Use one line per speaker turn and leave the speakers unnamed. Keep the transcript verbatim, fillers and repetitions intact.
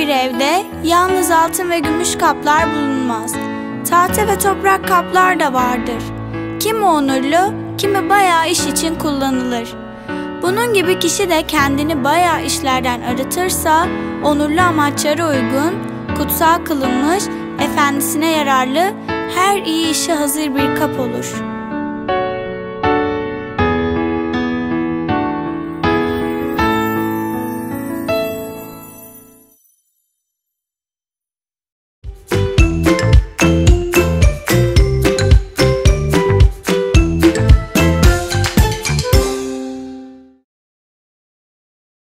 bir evde yalnız altın ve gümüş kaplar bulunmaz. Tahta ve toprak kaplar da vardır. Kimi onurlu, kimi bayağı iş için kullanılır. Bunun gibi kişi de kendini bayağı işlerden arıtırsa, onurlu amaçlara uygun, kutsal kılınmış, efendisine yararlı, her iyi işe hazır bir kap olur.